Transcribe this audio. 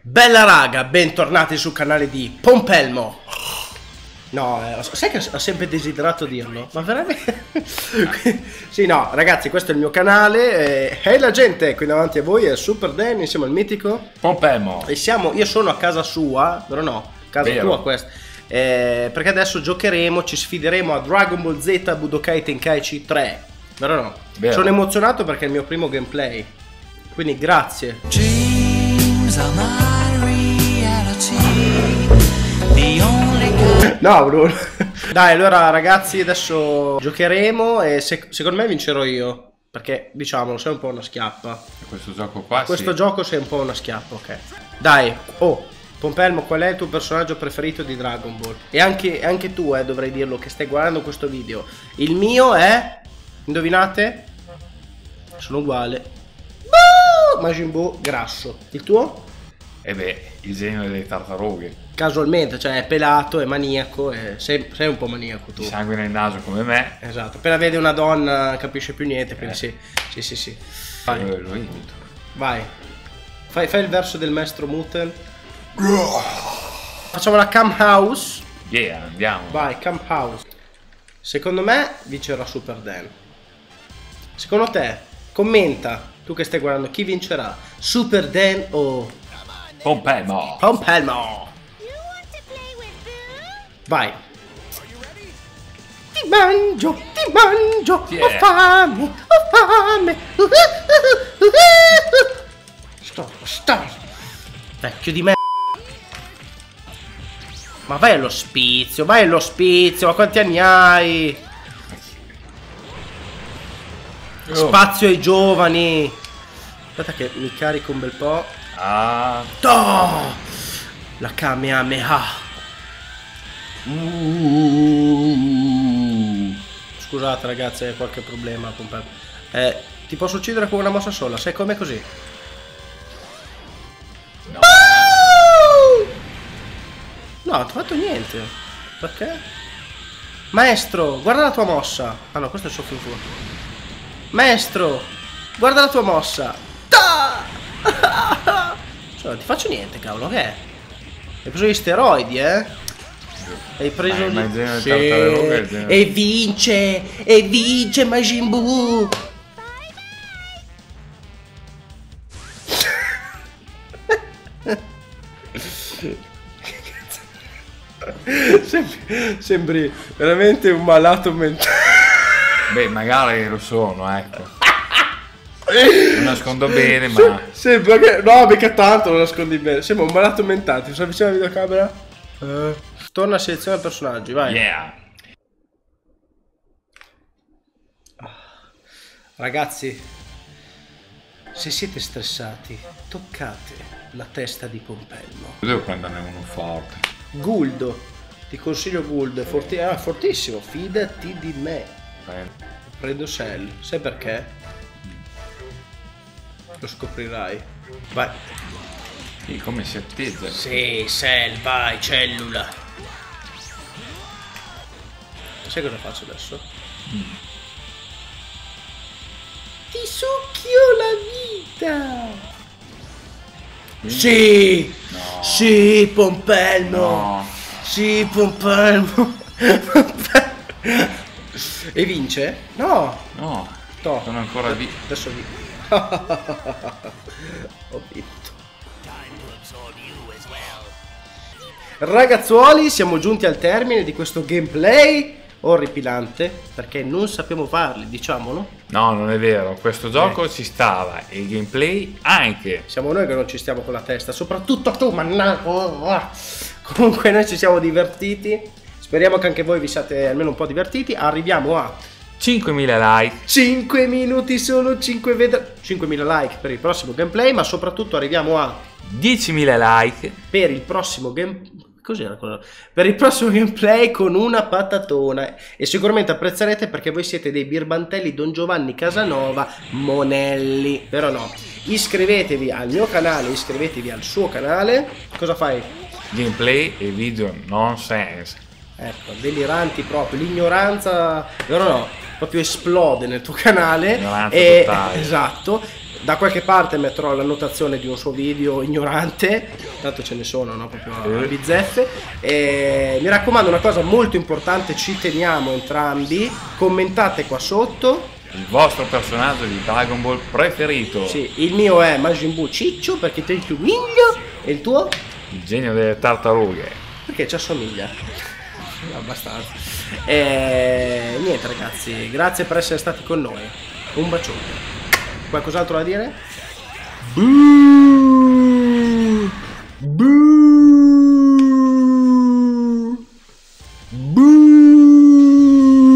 Bella raga, bentornati sul canale di Pompelmo. No, sai che ho sempre desiderato dirlo, ma veramente? Sì, no, ragazzi, questo è il mio canale. Ehi la gente, qui davanti a voi è Super Dan insieme al mitico Pompelmo. E io sono a casa sua, però no, casa tua questa. Perché adesso giocheremo, ci sfideremo a Dragon Ball Z Budokai Tenkaichi 3. Vero no? Vero. Sono emozionato perché è il mio primo gameplay. Quindi grazie. No Bruno. Dai, allora ragazzi, adesso giocheremo e secondo me vincerò io. Perché diciamolo, sei un po' una schiappa. Questo gioco qua Questo gioco sei un po' una schiappa, ok. Dai, oh, Pompelmo, qual è il tuo personaggio preferito di Dragon Ball? E anche tu, dovrei dirlo, che stai guardando questo video. Il mio è... Indovinate? Sono uguale. Majin Buu grasso. Il tuo? E beh, il genio delle tartarughe. Casualmente, cioè è pelato, è maniaco, sei un po' maniaco tu. Di sangue nel naso come me. Esatto, appena vede una donna non capisce più niente, quindi sì. Vai. Lo imito. Vai. Fai il verso del maestro Muten. Facciamo la Cam House. Yeah, andiamo. Vai, Cam House. Secondo me vincerà Super Dan. Secondo te, commenta, tu che stai guardando, chi vincerà? Super Dan o Pompelmo. Pompelmo? Vai. Ti mangio, Yeah. ho fame, Sto. Vecchio di me. Ma vai all'ospizio, ma quanti anni hai? Spazio ai giovani. Aspetta che mi carico un bel po'. Ah. Oh! La Kamehameha. Scusate ragazzi, hai qualche problema con ti posso uccidere con una mossa sola, sai com'è così? No. No, non ti ho fatto niente. Perché? Maestro, guarda la tua mossa. Ah no, questo è il suo fufu. Maestro, guarda la tua mossa. Cioè, non ti faccio niente, cavolo, che è? Hai preso gli steroidi, Hai preso sì. E vince Majin Buu. Sembri veramente un malato mentale. Beh, magari lo sono, ecco. Non nascondo bene, ma... Sembra che... No, mica tanto lo nascondi bene. Sembra un malato mentale. Ti sto vicino alla videocamera? Torna a selezionare personaggi, vai. Yeah. Ragazzi, se siete stressati, toccate la testa di Pompelmo. Devo prenderne uno forte. Guldo. Ti consiglio Guldo. È fortissimo. Fidati di me. Prendo Cell. Sai perché? Lo scoprirai. Vai. Sì, come si attizza? Sì, Cell, vai, cellula. Sai cosa faccio adesso? Ti succhio la vita. Sì. No. Sì, Pompelmo. No. Sì, Pompelmo. E vince? No. No. No. Sono ancora lì. Adesso vinco. Ho vinto. Ragazzuoli, siamo giunti al termine di questo gameplay orripilante, perché non sappiamo farli, diciamolo. No, non è vero, questo gioco ci stava e il gameplay anche. Siamo noi che non ci stiamo con la testa, soprattutto tu, Comunque noi ci siamo divertiti. Speriamo che anche voi vi siate almeno un po' divertiti. Arriviamo a 5.000 like. 5 minuti solo, 5.000 like per il prossimo gameplay, ma soprattutto arriviamo a 10.000 like per il prossimo Cos'era quello? Per il prossimo gameplay con una patatona. E sicuramente apprezzerete perché voi siete dei birbantelli Don Giovanni Casanova Monelli. Però no. Iscrivetevi al mio canale, iscrivetevi al suo canale. Cosa fai? Gameplay e video nonsense. Ecco, deliranti proprio. L'ignoranza, vero no? Proprio esplode nel tuo canale. Ignoranza totale. Esatto. Da qualche parte metterò l'annotazione di un suo video ignorante. tanto ce ne sono, no? Proprio a bizzeffe. E mi raccomando, una cosa molto importante, ci teniamo entrambi, commentate qua sotto il vostro personaggio di Dragon Ball preferito. Sì, il mio è Majin Buu Ciccio perché te il tuo miglio, e il tuo? Il genio delle tartarughe. Perché ci assomiglia abbastanza. E niente ragazzi, grazie per essere stati con noi, un bacione. Qualcos'altro da dire? Boo! Boo!